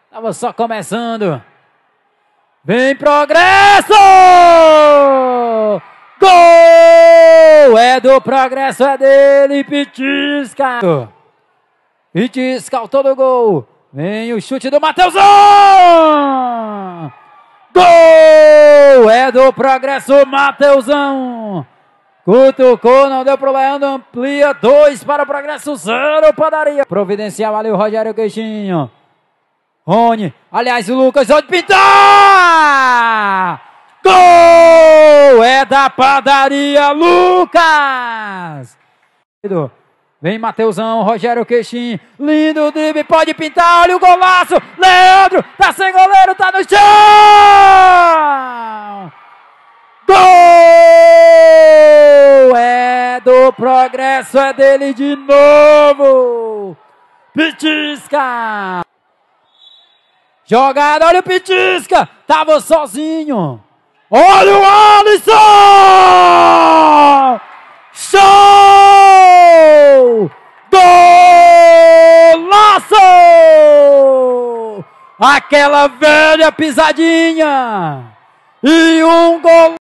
Tava só começando. Vem Progresso! Gol! É do Progresso, é dele, Pitisca! Pitisca, autor do gol. Vem o chute do Mateusão! Gol! É do Progresso, Mateusão! Cutucou, não deu pro Leandro, amplia 2 para o Progresso, 0 Padaria. Providencial ali o Rogério Queixinho. Rony, aliás o Lucas, pode pintar! Gol! É da Padaria, Lucas! Vem Mateusão, Rogério Queixinho, lindo drible, pode pintar, olha o golaço! Leandro, tá sem goleiro, tá no chão! Gol! É do Progresso, é dele de novo! Pitisca! Jogada, olha o Pitisca! Tava sozinho! Olha o Alisson! Show! Golaço! Aquela velha pisadinha! E um gol!